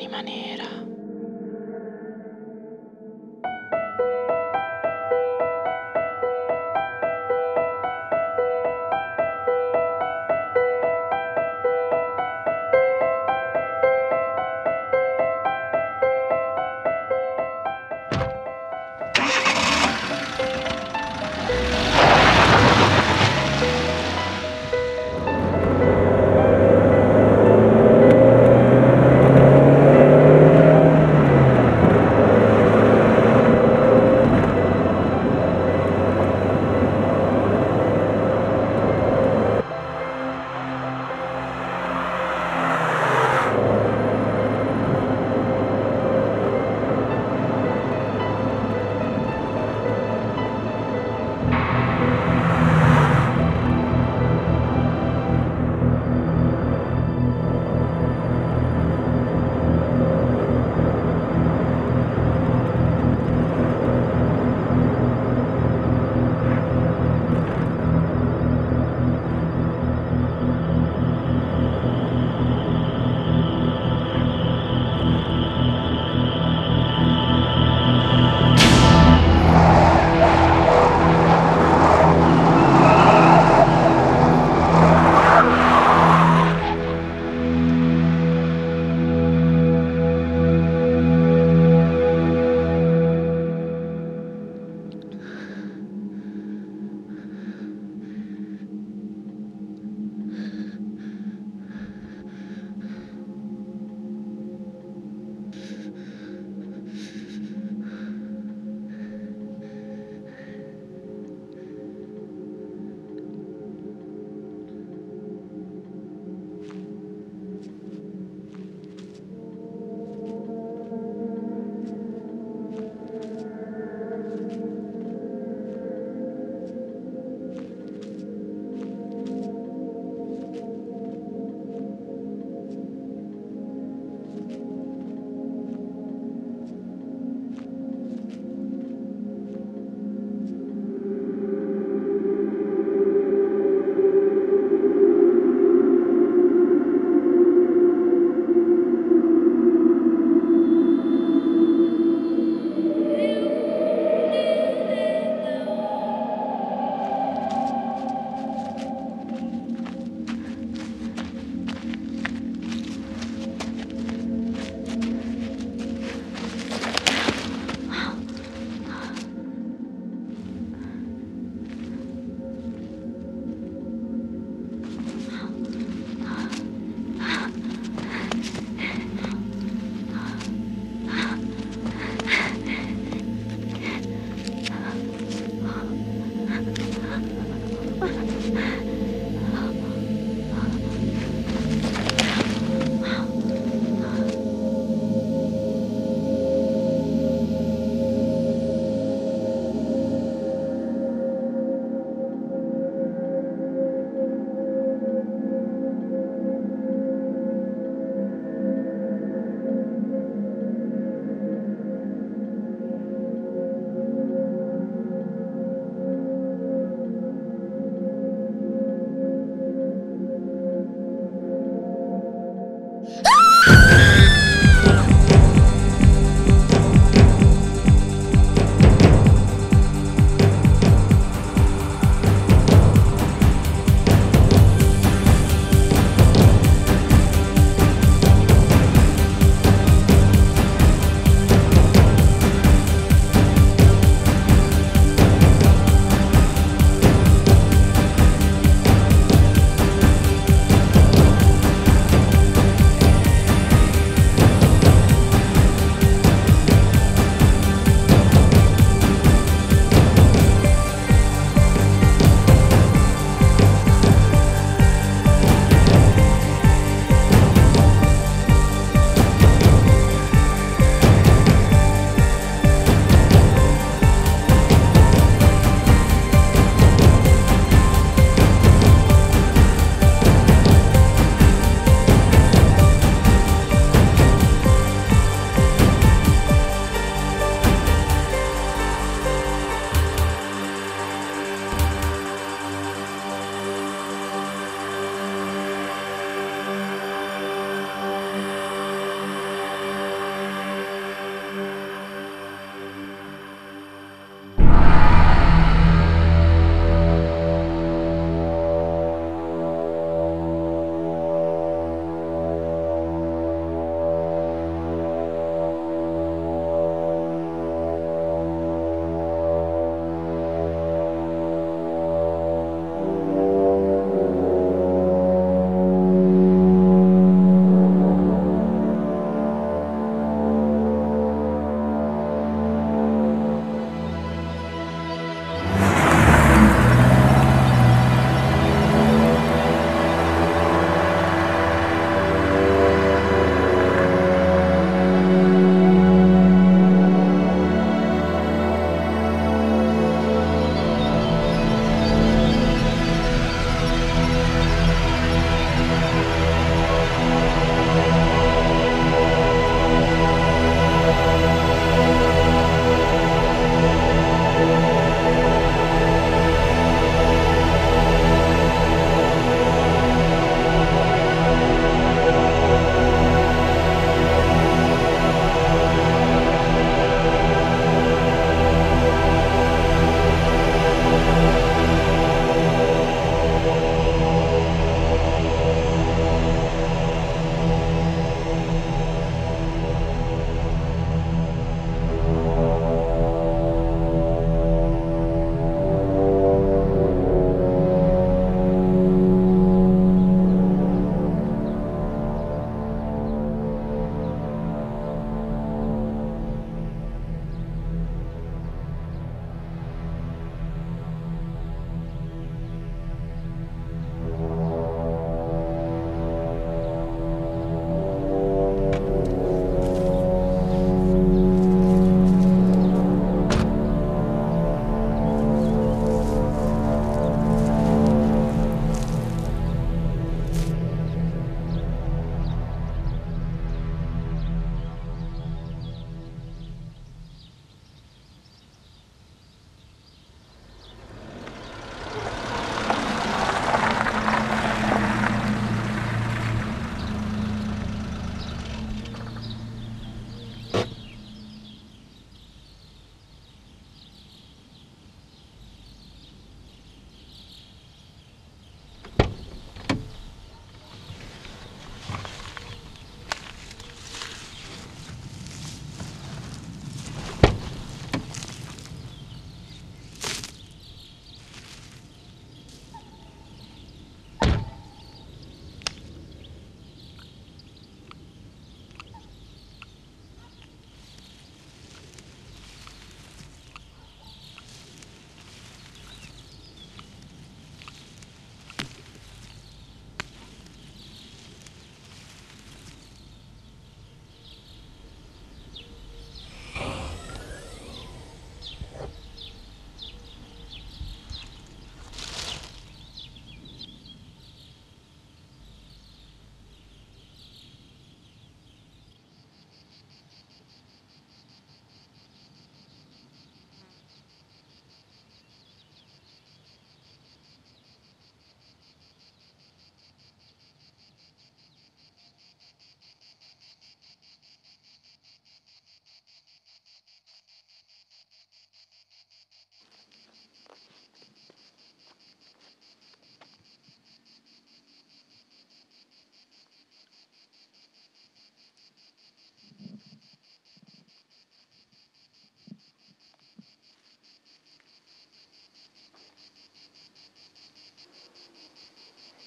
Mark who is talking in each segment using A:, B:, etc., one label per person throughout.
A: L'anima nera.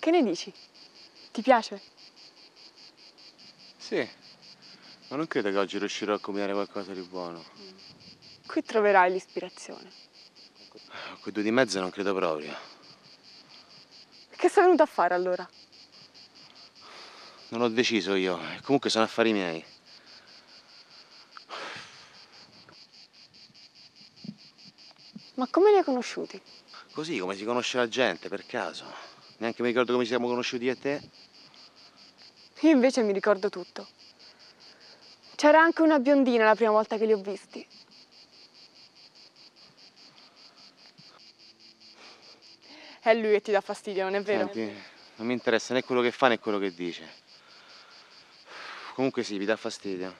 A: Che ne dici? Ti piace?
B: Sì, ma non credo che oggi riuscirò a combinare qualcosa di buono.
A: Qui troverai l'ispirazione.
B: Quei 2 di mezzo non credo proprio.
A: Che sei venuto a fare allora?
B: Non ho deciso io, e comunque sono affari miei.
A: Ma come li hai conosciuti?
B: Così come si conosce la gente, per caso. Neanche mi ricordo come ci siamo conosciuti io e te.
A: Io invece mi ricordo tutto. C'era anche una biondina la prima volta che li ho visti. È lui che ti dà fastidio, non è vero?
B: Senti, non mi interessa né quello che fa né quello che dice. Comunque sì, mi dà fastidio.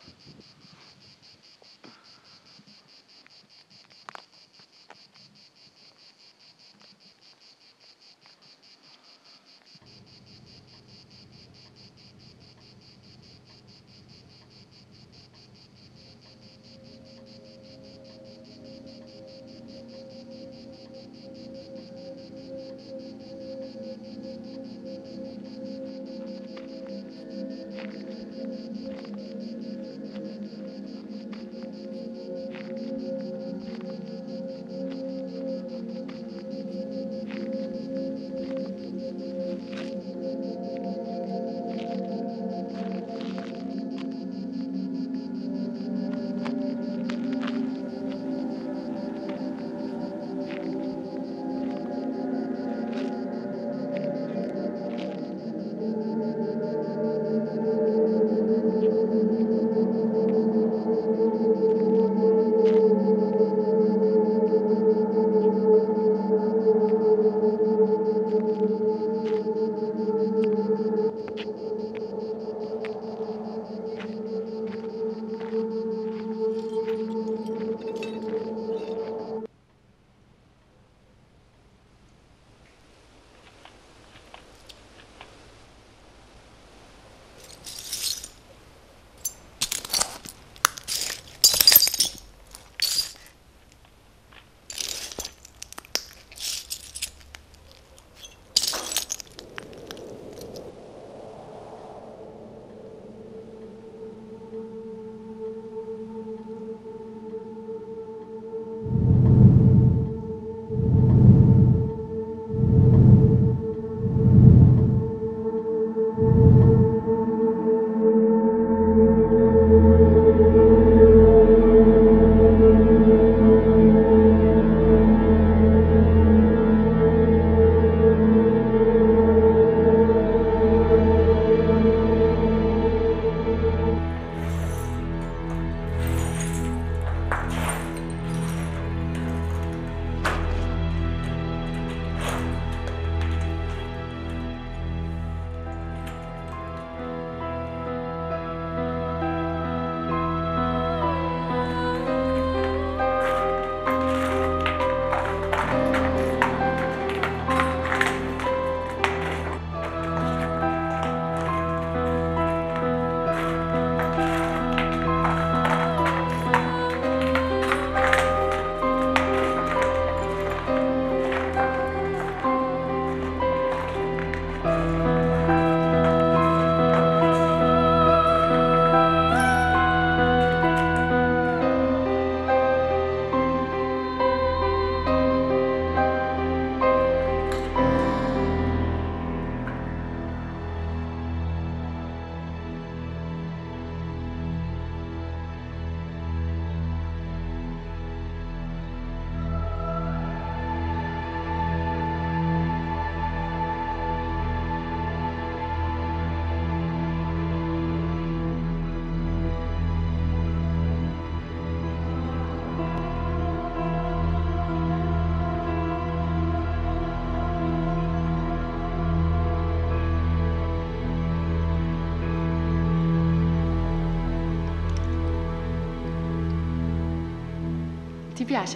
A: Ti piace?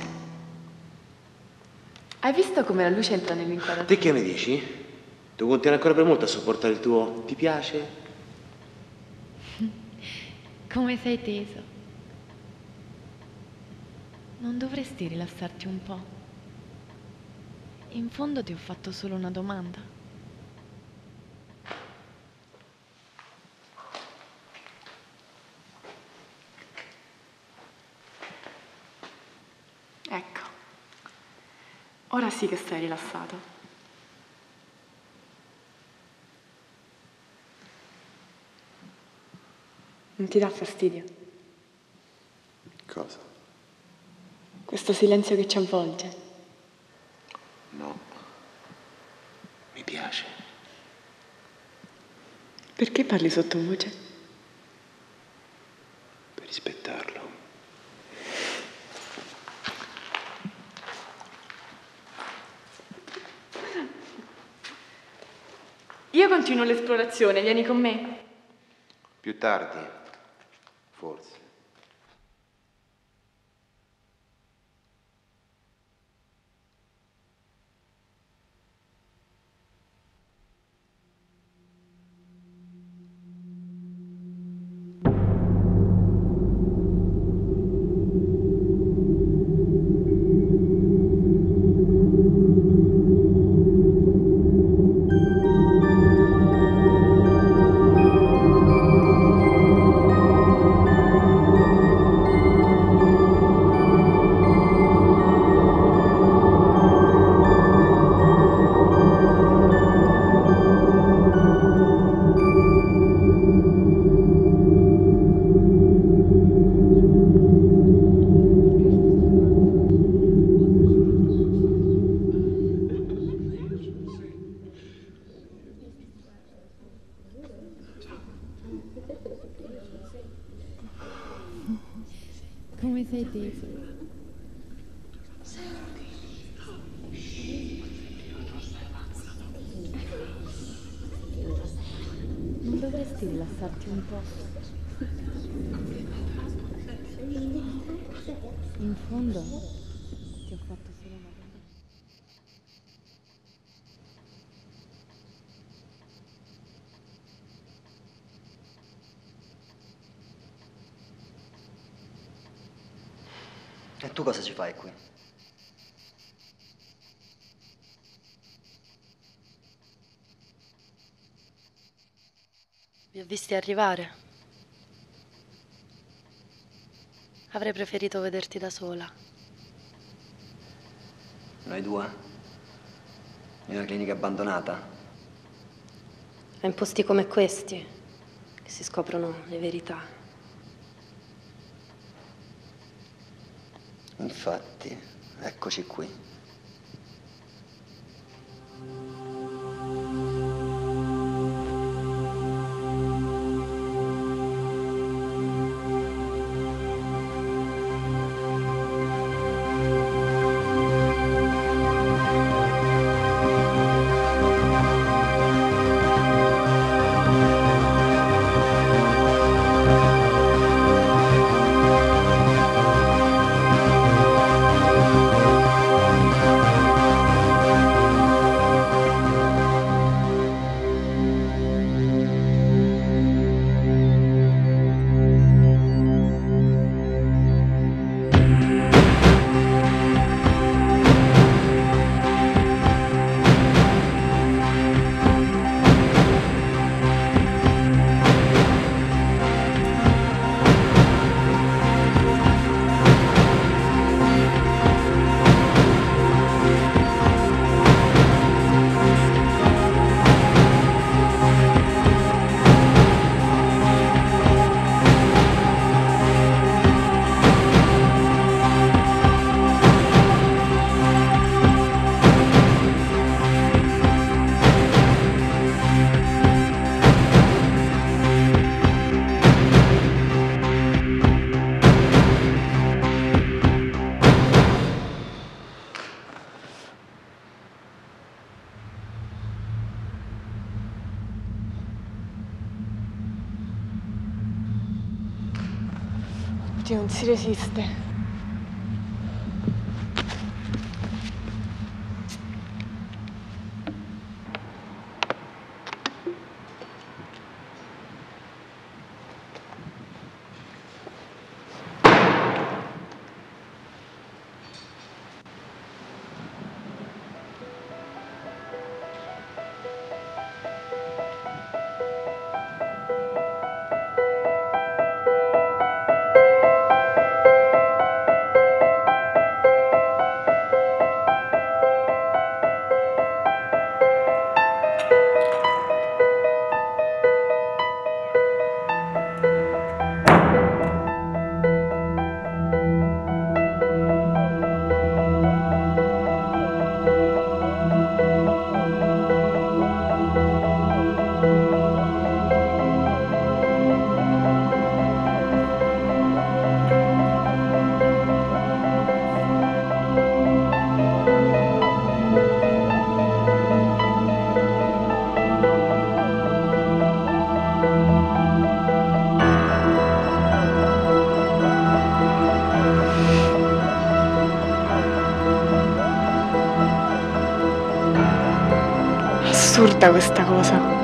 A: Hai visto come la luce entra nell'inquadratura?
B: Te che ne dici? Tu continui ancora per molto a sopportare il tuo ti piace?
C: Come sei teso. Non dovresti rilassarti un po'? In fondo ti ho fatto solo una domanda.
A: Ora sì che stai rilassato. Non ti dà fastidio?
B: Cosa?
A: Questo silenzio che ci avvolge.
B: No. Mi piace.
A: Perché parli sottovoce?
B: Per rispettarlo.
A: Io continuo l'esplorazione, vieni con me?
B: Più tardi, forse.
C: Come sei teso. Non dovresti rilassarti un po'? In fondo ti ho fatto solo una domanda.
D: E tu cosa ci fai qui?
E: Vi ho visti arrivare. Avrei preferito vederti da sola.
D: Noi due? In una clinica abbandonata?
E: È in posti come questi che si scoprono le verità.
D: Infatti, eccoci qui.
A: Oddio, non si resiste. brutta questa cosa.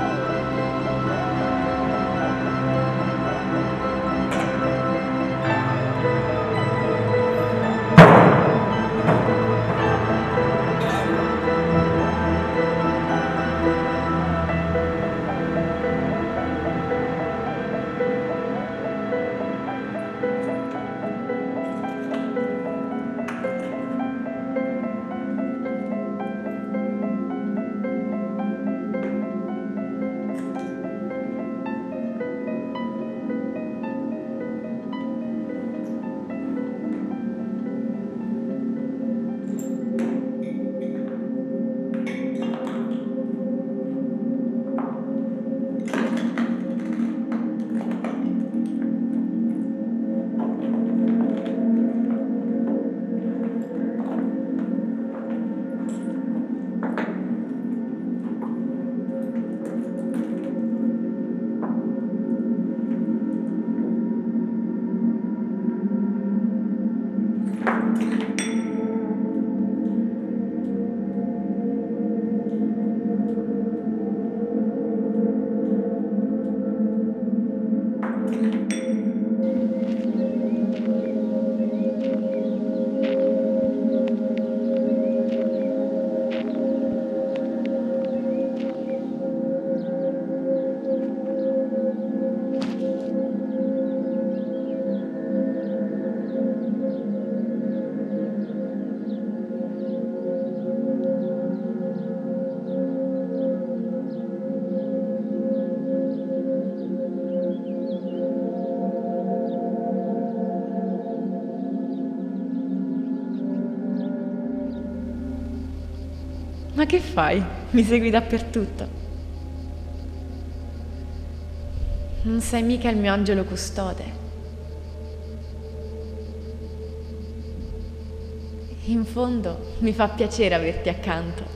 C: Ma che fai? Mi segui dappertutto. Non sei mica il mio angelo custode. In fondo mi fa piacere averti accanto.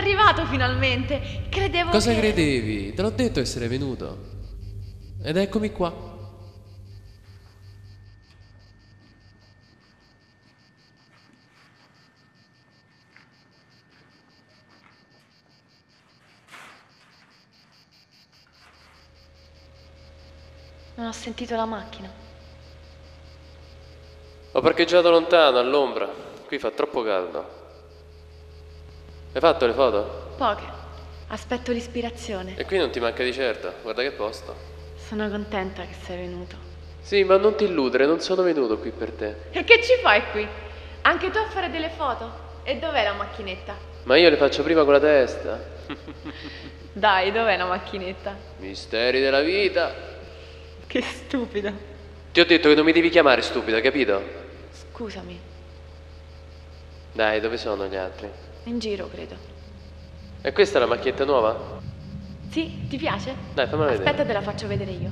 F: arrivato finalmente. Credevo
G: Cosa
F: che...
G: credevi? Te l'ho detto essere venuto. Ed eccomi qua.
F: Non ho sentito la macchina.
G: Ho parcheggiato lontano, all'ombra. Qui fa troppo caldo. Hai fatto le foto?
F: Poche. Aspetto l'ispirazione.
G: E qui non ti manca di certo. Guarda che posto.
F: Sono contenta che sei venuto.
G: Sì, ma non ti illudere, non sono venuto qui per te.
F: E che ci fai qui? Anche tu a fare delle foto? E dov'è la macchinetta?
G: Ma io le faccio prima con la testa.
F: Dai, dov'è la macchinetta?
G: Misteri della vita.
F: Che stupido.
G: Ti ho detto che non mi devi chiamare stupida, capito?
F: Scusami.
G: Dai, dove sono gli altri?
F: In giro, credo.
G: E questa è la macchietta nuova?
F: Sì, ti piace?
G: Dai, fammela vedere.
F: Aspetta, te la faccio vedere io.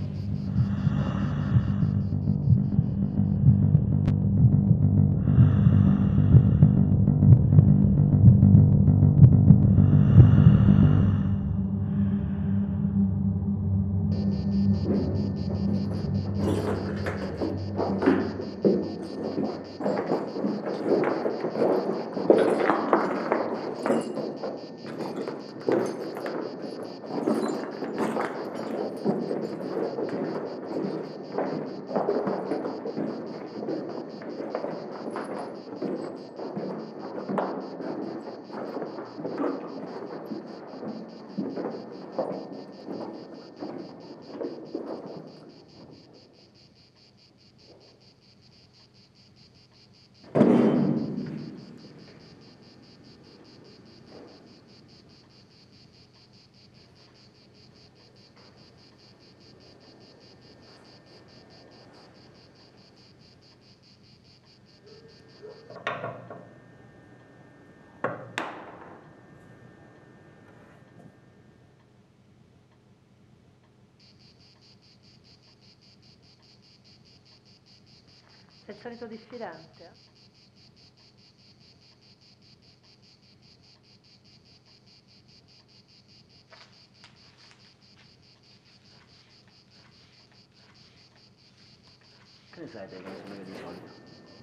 E: Sei il solito diffidente?
D: Che ne sai te che non sono io di solito?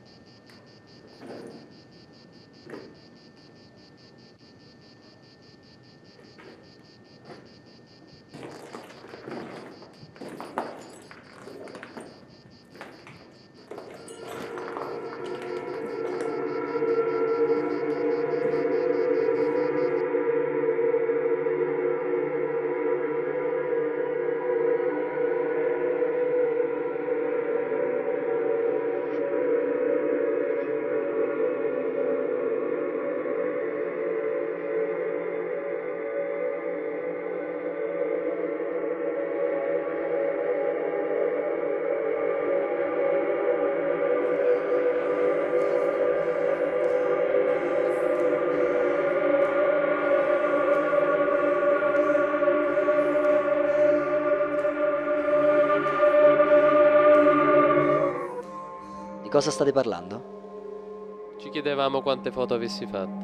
D: Di cosa state parlando?
G: Ci chiedevamo quante foto avessi fatto.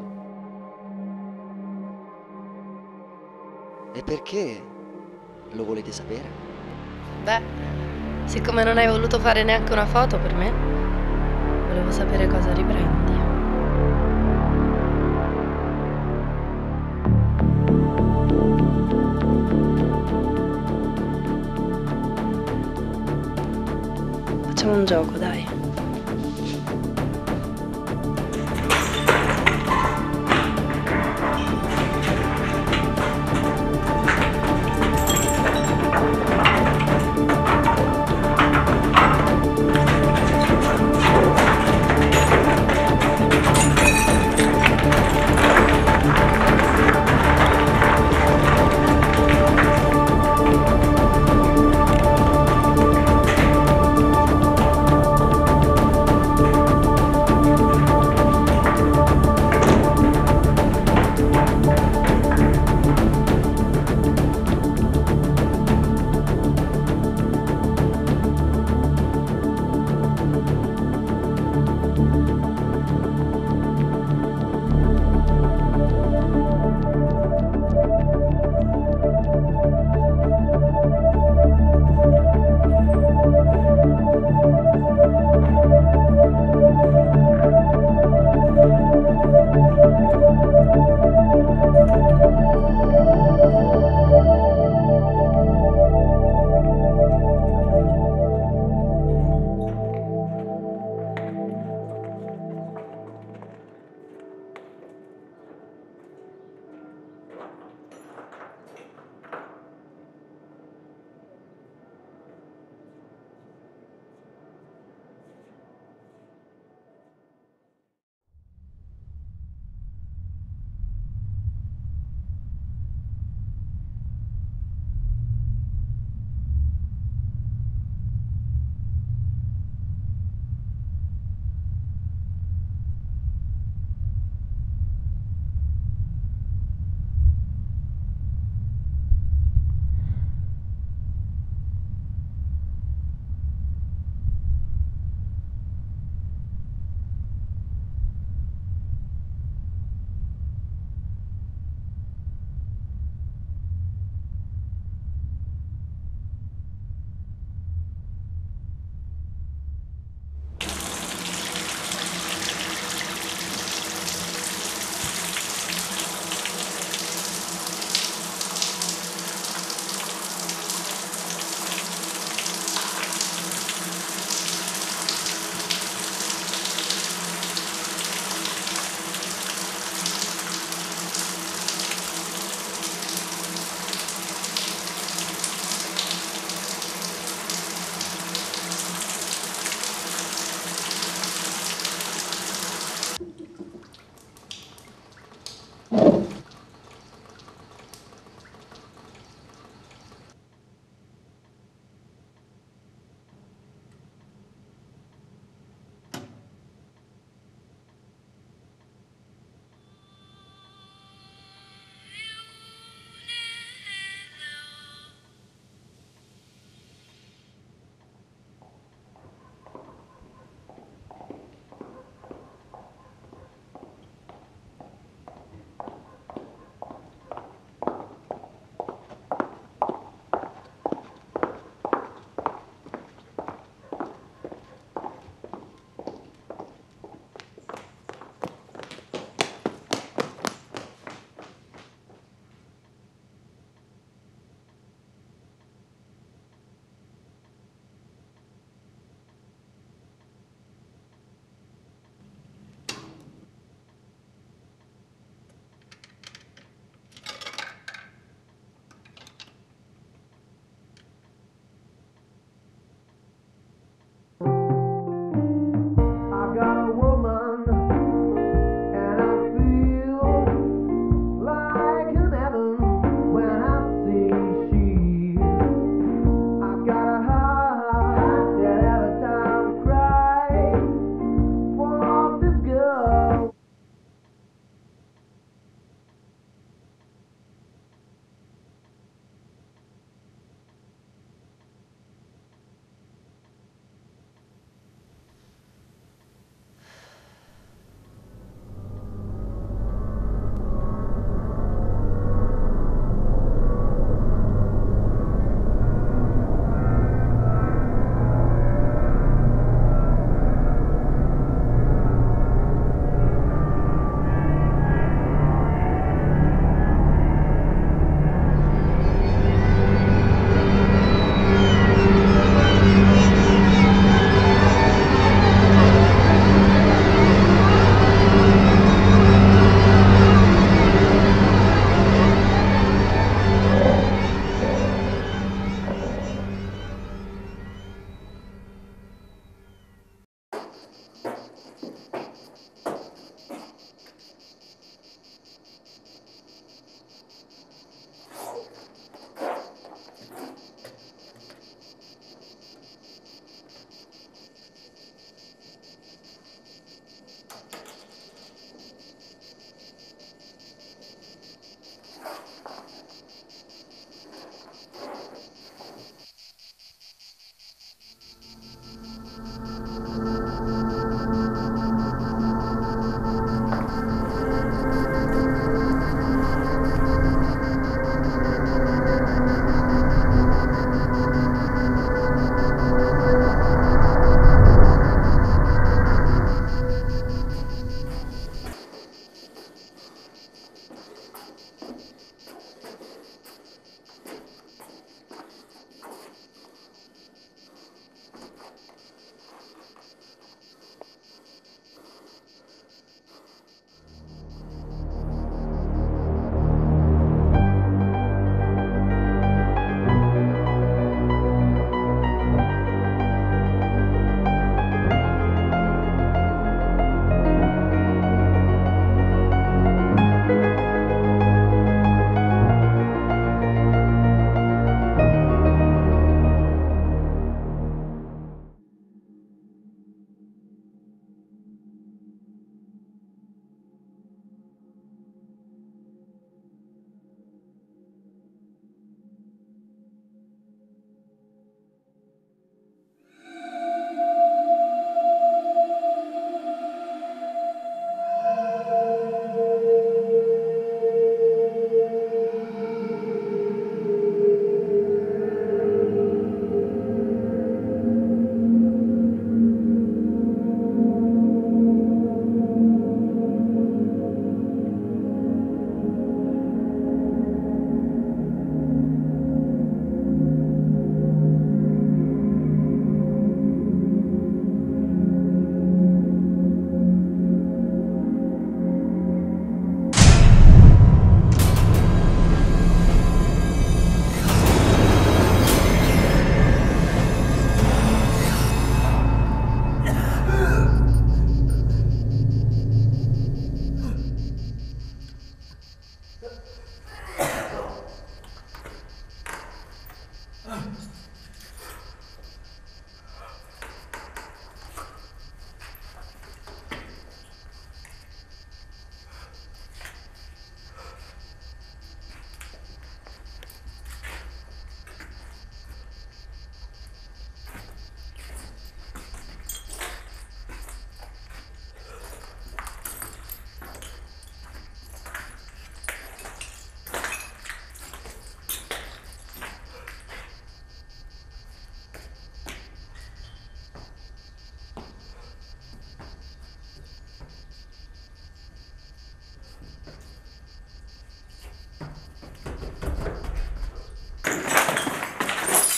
D: E perché? Lo volete sapere?
E: Beh, siccome non hai voluto fare neanche una foto per me, volevo sapere cosa riprendi. Facciamo un gioco, dai.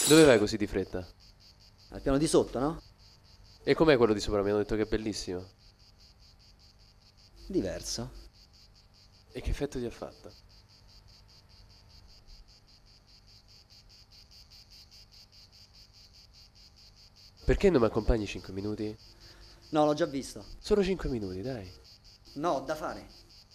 G: Dove vai così di fretta?
D: Al piano di sotto, no?
G: E com'è quello di sopra? Mi hanno detto che è bellissimo.
D: Diverso.
G: E che effetto ti ha fatto? Perché non mi accompagni 5 minuti?
D: No, l'ho già visto.
G: Solo 5 minuti, dai.
D: No, ho da fare.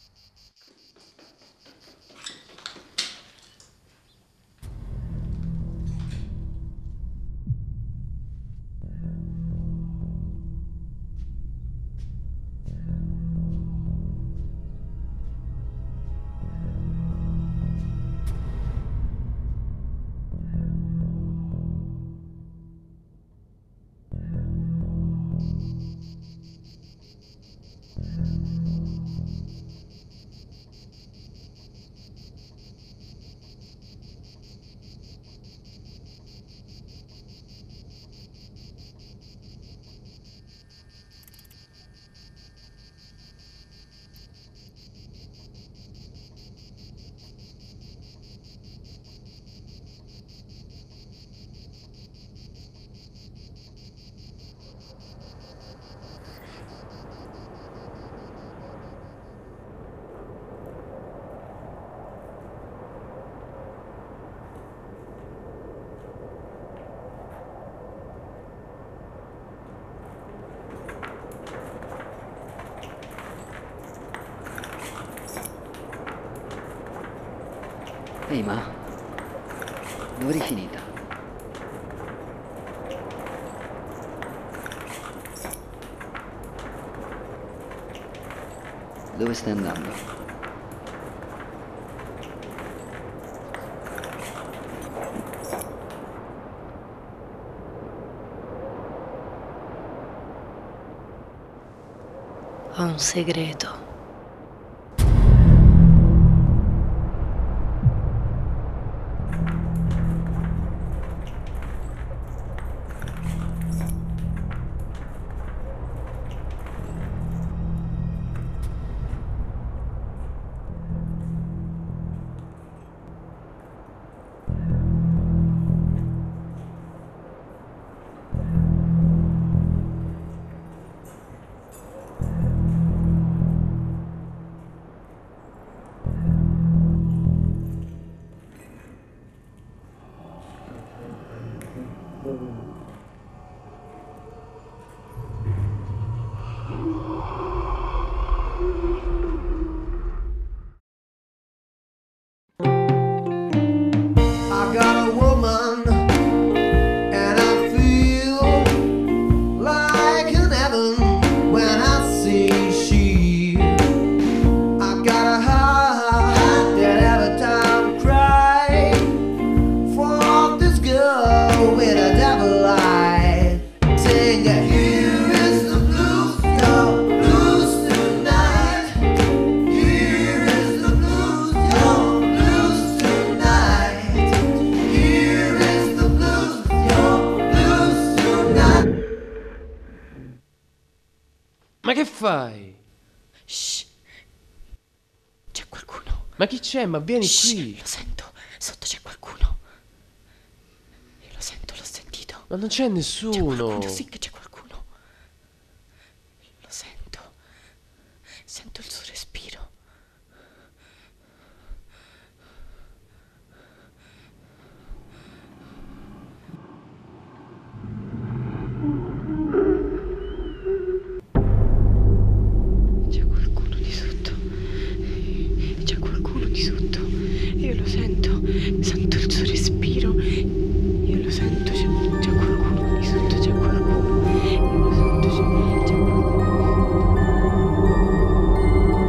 D: Ehi, ma dove eri finita? Dove stai andando?
E: Ho un segreto.
H: I got a woman and I feel like an heaven when I see she. I got a heart that every time cry for this girl with a devil eye. Sing here is the blues, your blues tonight. Here is the blues, your blues tonight. Here is the blues, your blues tonight.
G: Ma che fai?
I: Shh. C'è qualcuno.
G: Ma chi c'è? Ma vieni
I: Shh,
G: qui.
I: lo sento. Sotto c'è qualcuno. Io lo sento, l'ho sentito.
G: Ma non c'è
I: C'è
G: nessuno.
I: qualcuno, sì che c'è qualcuno. Io lo sento. Sento il suo respiro. C'è qualcuno di sotto. C'è qualcuno di sotto. Io lo sento. Sento il suo respiro. Io lo sento. C'è qualcuno di sotto. C'è qualcuno. Io lo sento. C'è qualcuno.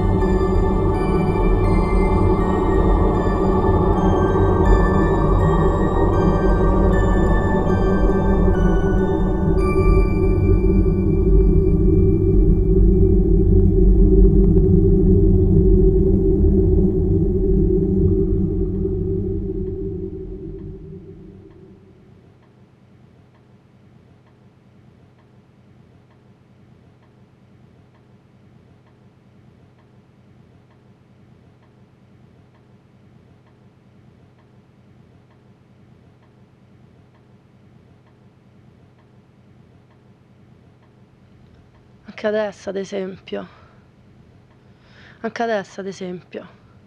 E: Anche adesso, ad esempio. Anche adesso, ad esempio.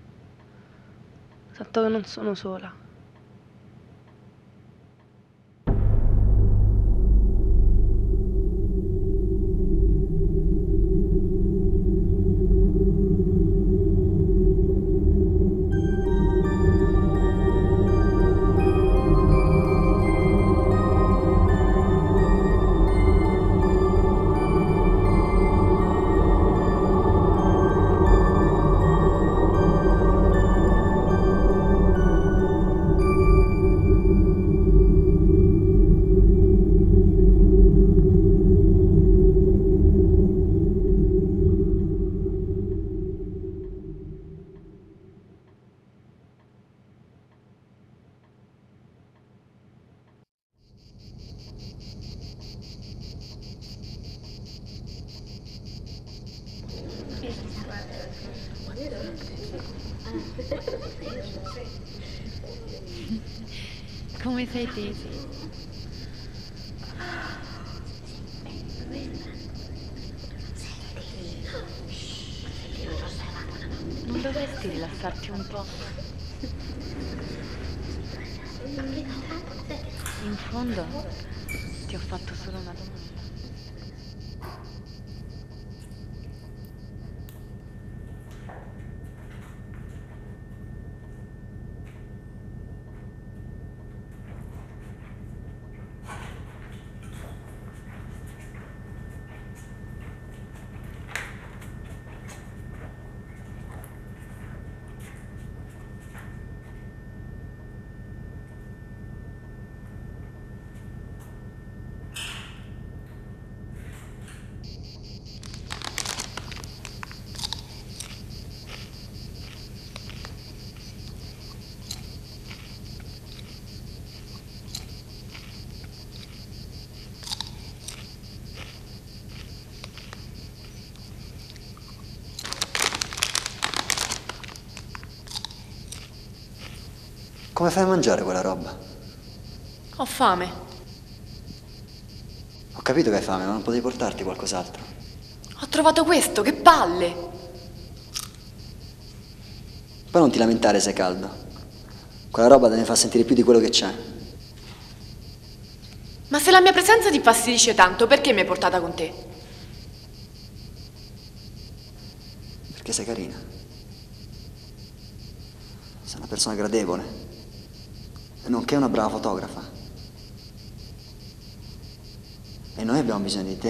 E: Sento che non sono sola.
C: Come sei tesi? Non dovresti rilassarti un po'? In fondo ti ho fatto solo una domanda.
D: Come fai a mangiare quella roba?
F: Ho fame.
D: Ho capito che hai fame, ma non potevi portarti qualcos'altro.
F: Ho trovato questo, che palle!
D: Poi non ti lamentare se è caldo. Quella roba te ne fa sentire più di quello che c'è.
F: Ma se la mia presenza ti fastidisce tanto, perché mi hai portata con te?
D: Perché sei carina. Sei una persona gradevole. E nonché una brava fotografa. E noi abbiamo bisogno di te.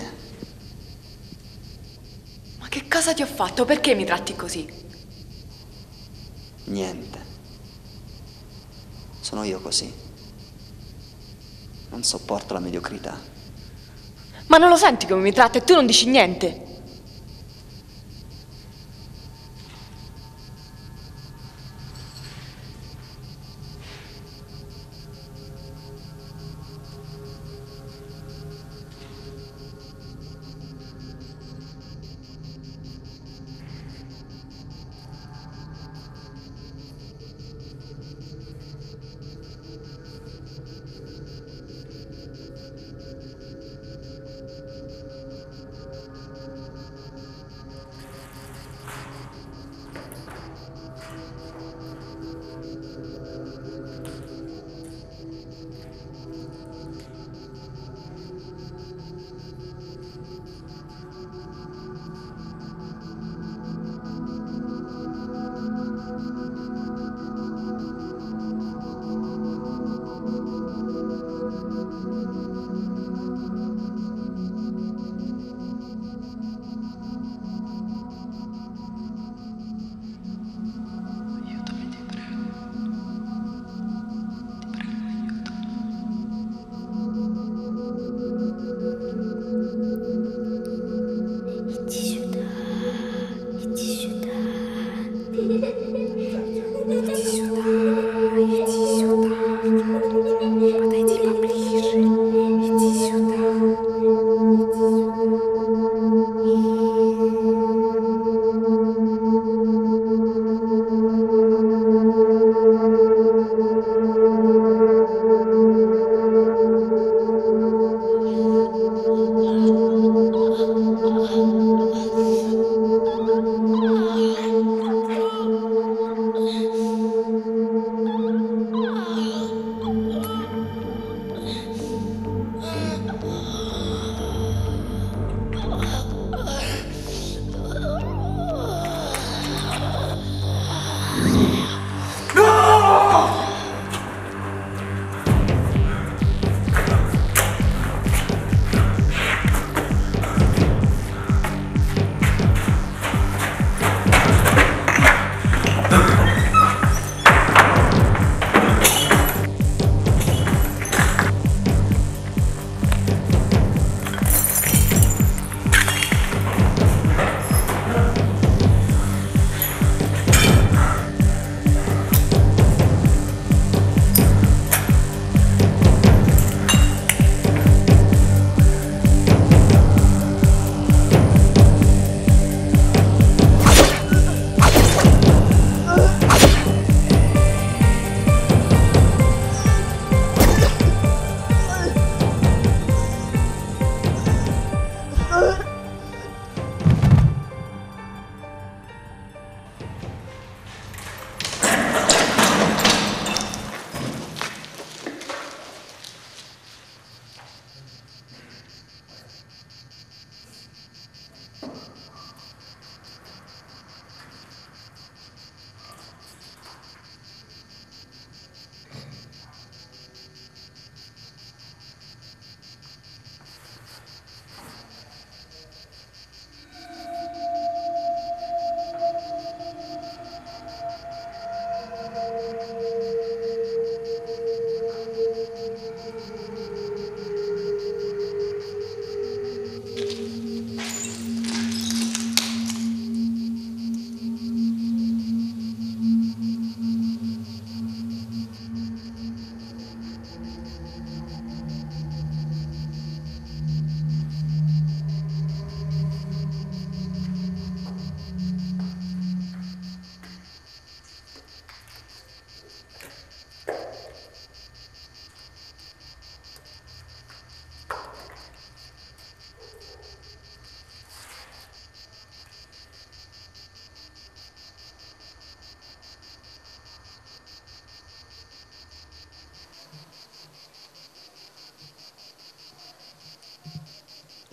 F: Ma che cosa ti ho fatto? Perché mi tratti così?
D: Niente. Sono io così. Non sopporto la mediocrità.
F: Ma non lo senti come mi tratta e tu non dici niente?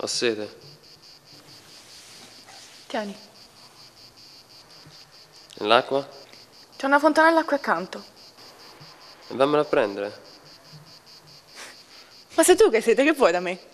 G: Ho sete.
F: Tieni,
G: E l'acqua?
F: c'è una fontanella qui accanto.
G: E vammela a prendere.
F: Ma sei tu che siete, che vuoi da me?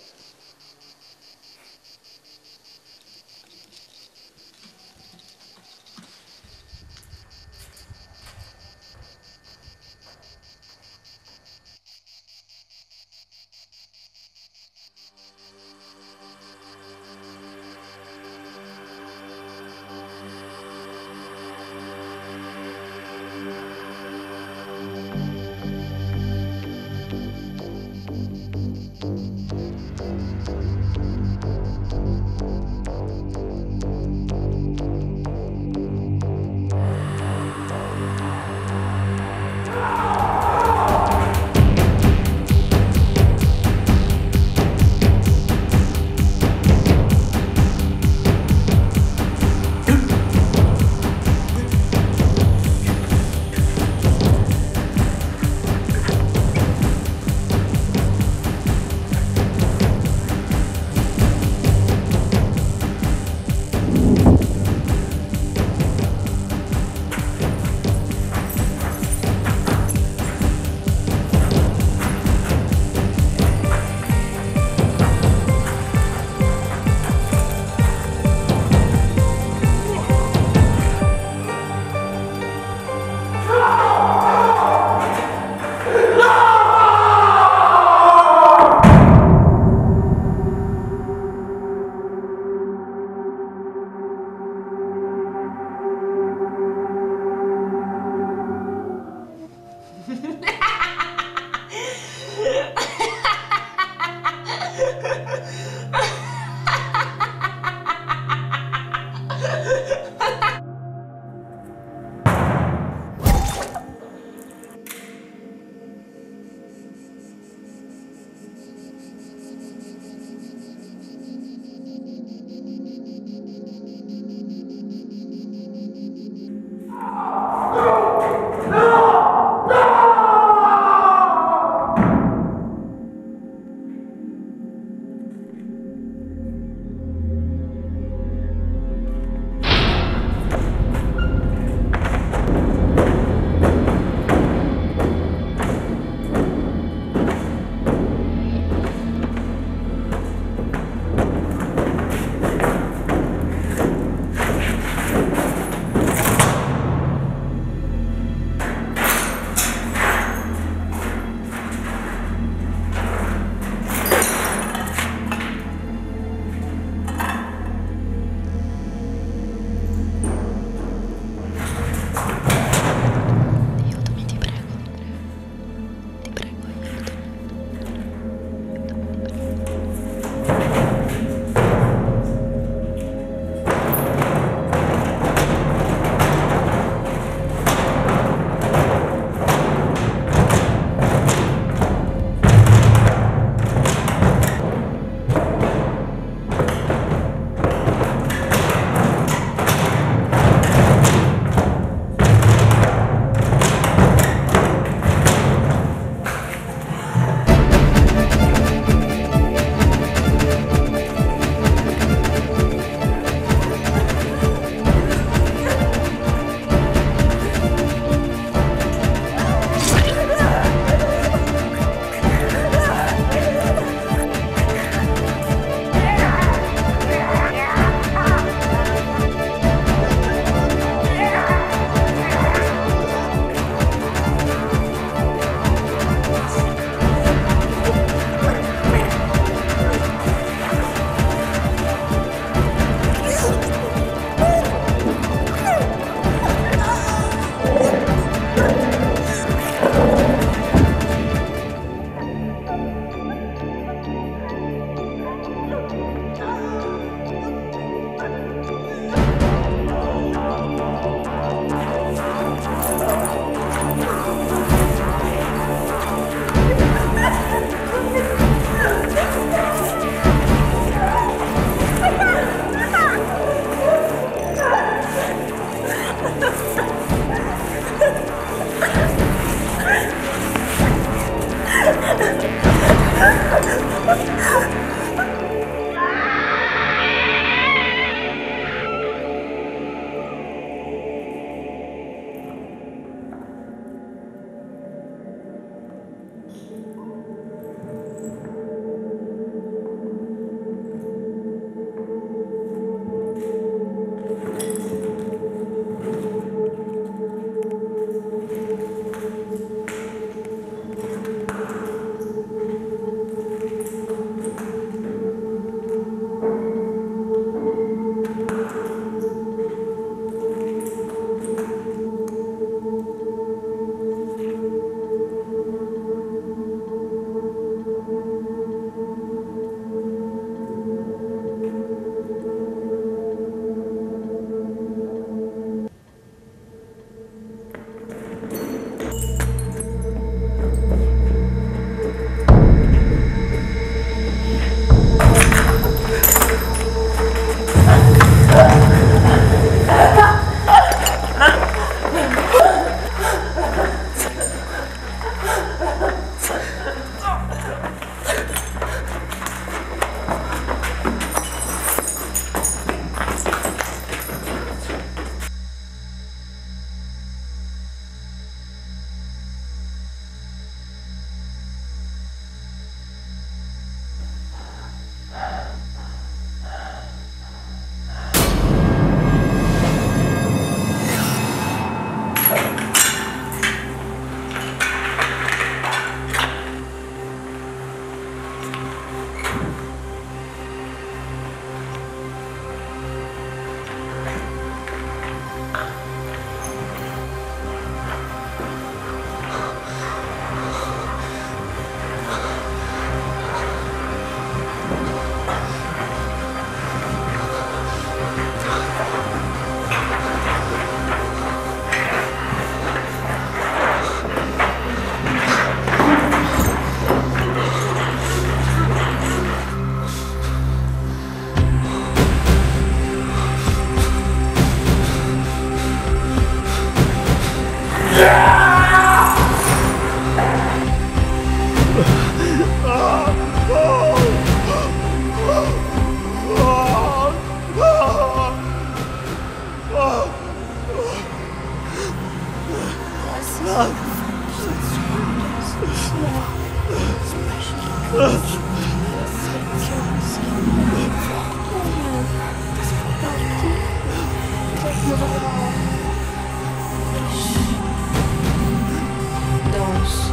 E: Dons.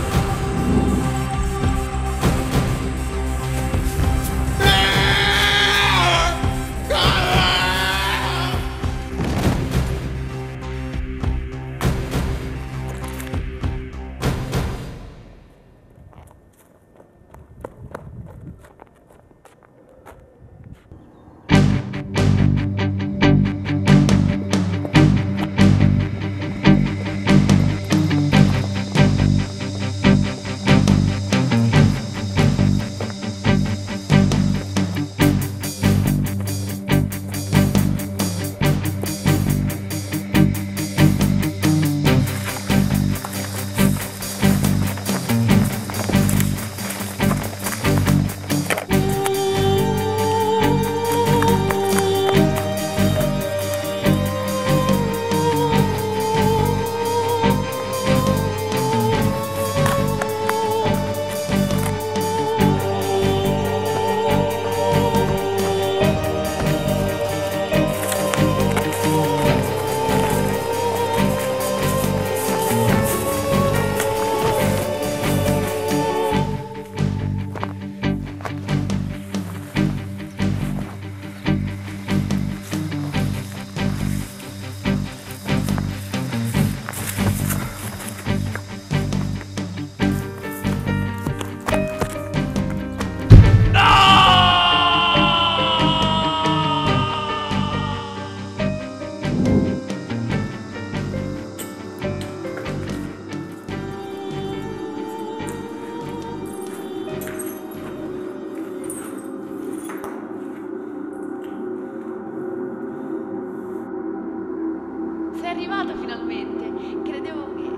F: Sei arrivato finalmente. Credevo che...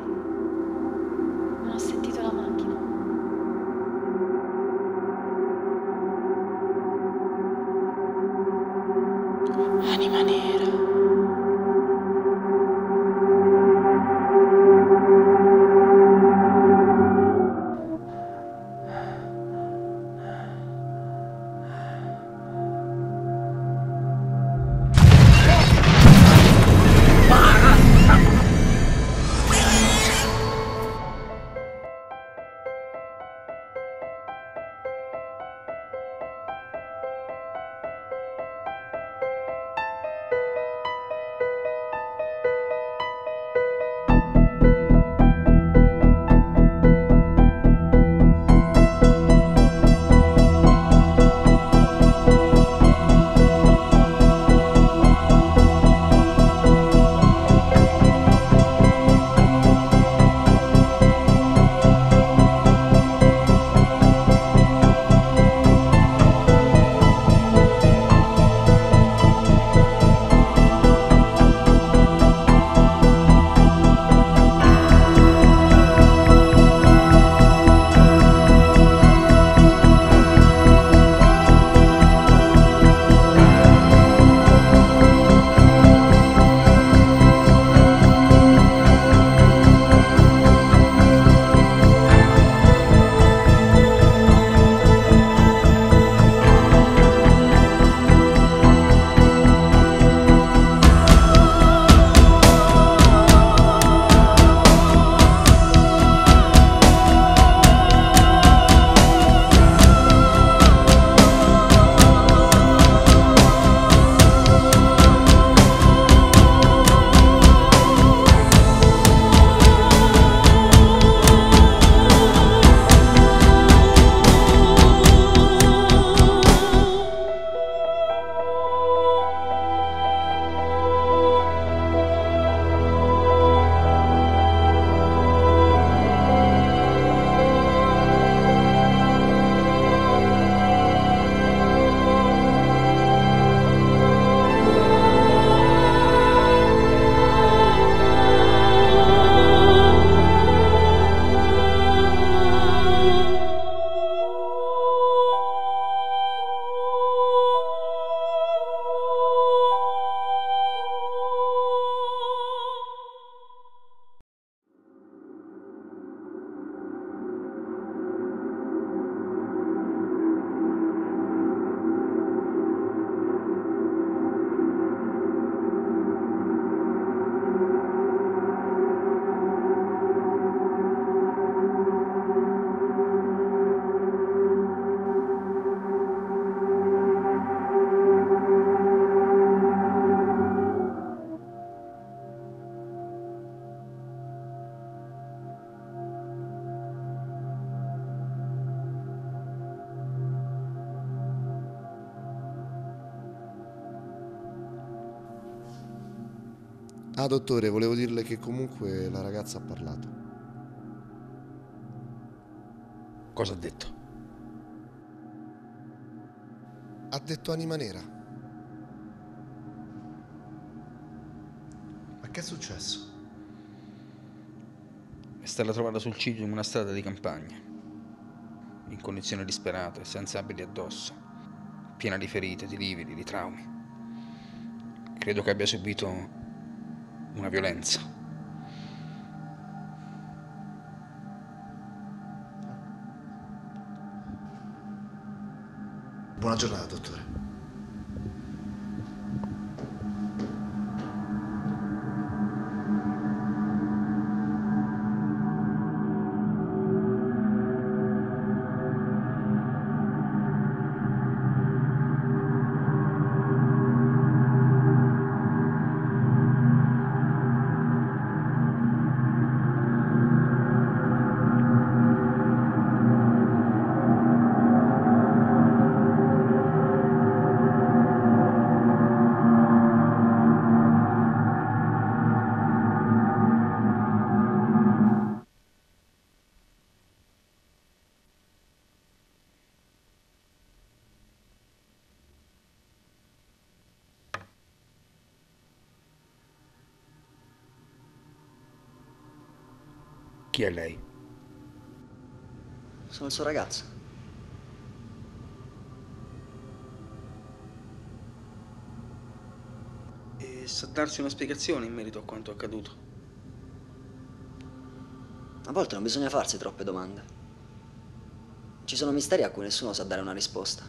F: Non ho sentito la macchina.
I: Anima nera.
J: Ah, dottore, volevo dirle che comunque la ragazza ha parlato.
K: Cosa ha detto?
J: Ha detto anima nera. Ma che è successo?
K: È stata trovata sul ciglio in una strada di campagna, in condizioni disperate, senza abiti addosso, piena di ferite, di lividi, di traumi. Credo che abbia subito una violenza.
J: Buona giornata, dottore.
K: Chi è lei?
D: Sono il suo ragazzo.
K: E sa darsi una spiegazione in merito a quanto accaduto?
D: A volte non bisogna farsi troppe domande. Ci sono misteri a cui nessuno sa dare una risposta.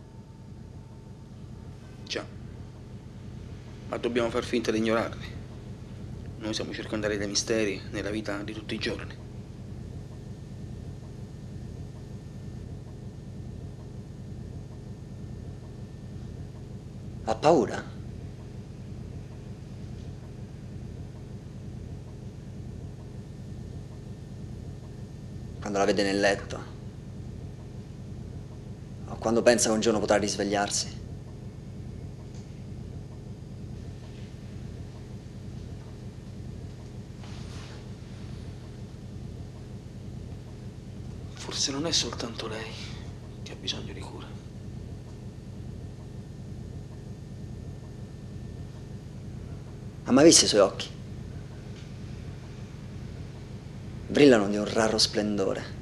K: Già. Ma dobbiamo far finta di ignorarli. Noi siamo circondati dai misteri nella vita di tutti i giorni.
D: Ha paura? Quando la vede nel letto? O quando pensa che un giorno potrà risvegliarsi?
K: Forse non è soltanto lei che ha bisogno di cura.
D: Ha mai visto i suoi occhi? Brillano di un raro splendore.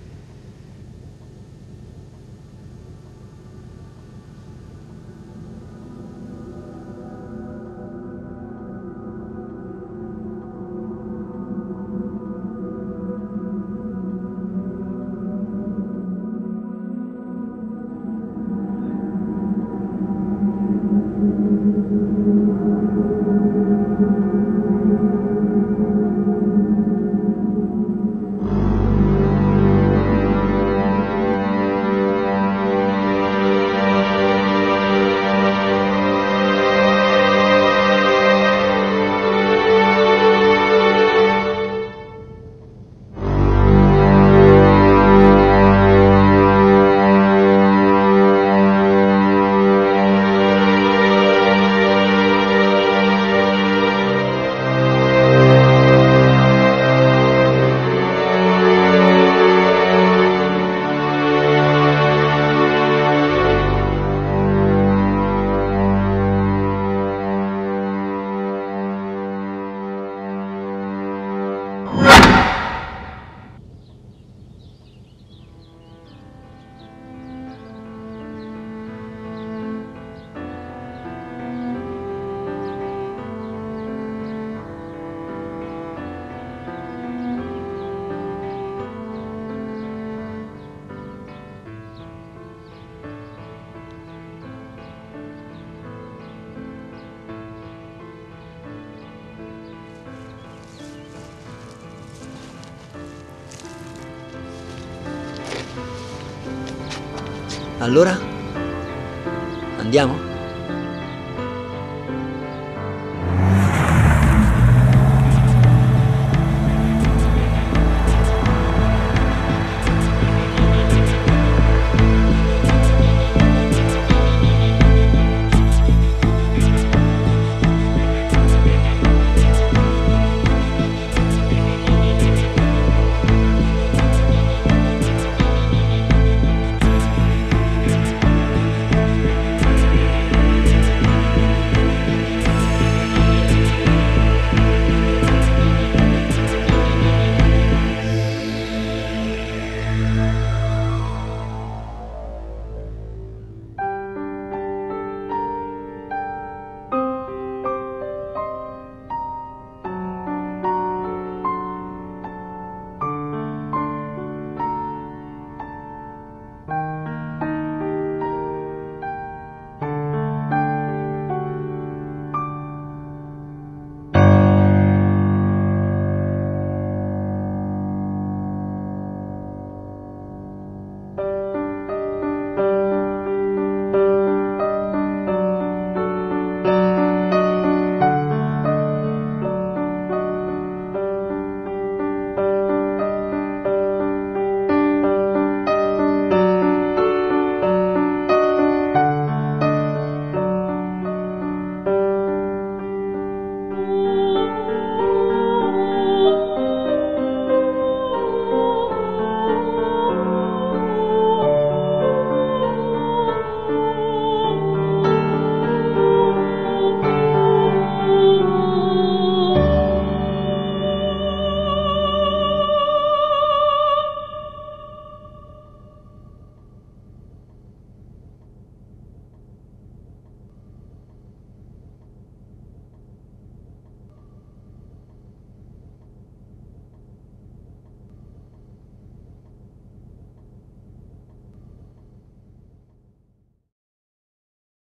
D: Allora? Andiamo?